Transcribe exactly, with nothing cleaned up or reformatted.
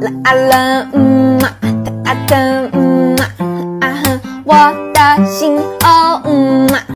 啦啊啦，嗯嘛，哒啊哒，嗯嘛，啊哼，我的心哦，嗯嘛。